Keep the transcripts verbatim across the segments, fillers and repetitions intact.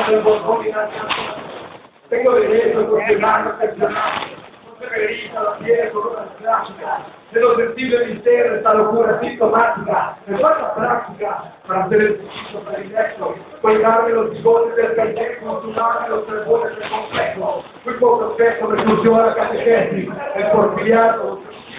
Cuando el botón y la tengo derecho porque mano excepcional. No se me eriza la piel con una clásica. De lo sensible misterio, esta locura sintomática. Me falta práctica para hacer el chiquito predilecto. Colgarme los bigotes del pendejo, sumarme los trepones del complejo. Muy poco peso me funciona la catequesis. El porfiriato,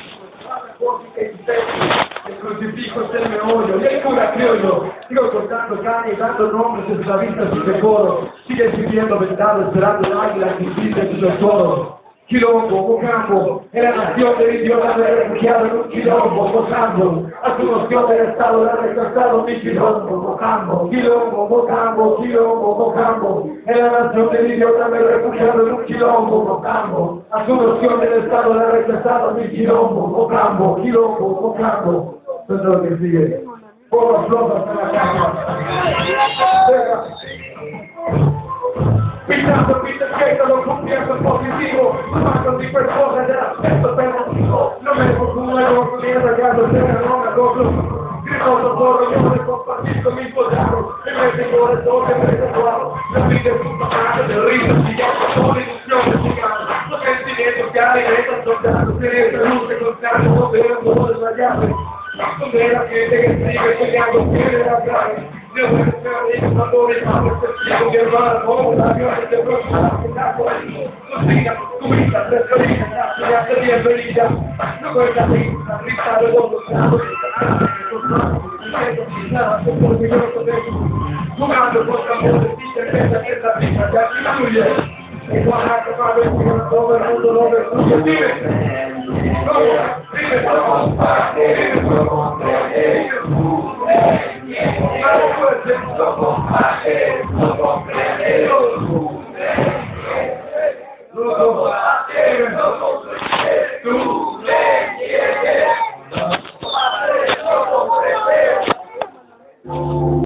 el crucifijo es el meollo, y el cura criollo. Sigo cortando caña y dando nombres esclavistas y decoro. Sigue viviendo vendado, esperando el águila que invite en su tesoro. Quilombo, Mocambo, en la nación del idiota de refugiado en un quilombo, Mocambo, a su noción del Estado le ha rechazado mi quilombo, Mocambo, Quilombo, Mocambo, Quilombo, Mocambo, en la nación del idiota de refugiado en un quilombo, Mocambo, a su noción del Estado le ha rechazado mi quilombo, Mocambo, Quilombo, Mocambo. Eso es lo que sigue. Por las flotas en la casa. Pintando pistas que lo convierto en positivo. Marcos y personas del aspecto permitivo. No me confundo con mierda, ya no sé, no me doblo. Gritoso por yo de compartir con mis poderos. En vez de todo el toque me desigualo. Me pide puta madre de risas y ya pasó la ilusión de su cara. Los sentimientos que alimentan son dados. Que esa luz se constante, no veo cómo desmayarme. Donde la gente que sigue peleando quiere la clave. Yo voy a ser cuando me llamo testigo mi hermano, como la violencia de próxima, que está por ahí. No sigas, tu vida, preferida, gracias, te bienvenida. No cuentas ahí, la risa de los dos lados. Jugando contra amores, y certeza que esta vida ya influye. En Oaxaca, para ver si todo el mundo lo destruye. Dime, ¿cómo? Dime, ¿cómo? Dime, ¿cómo? No puede ser, no compare, no comprende.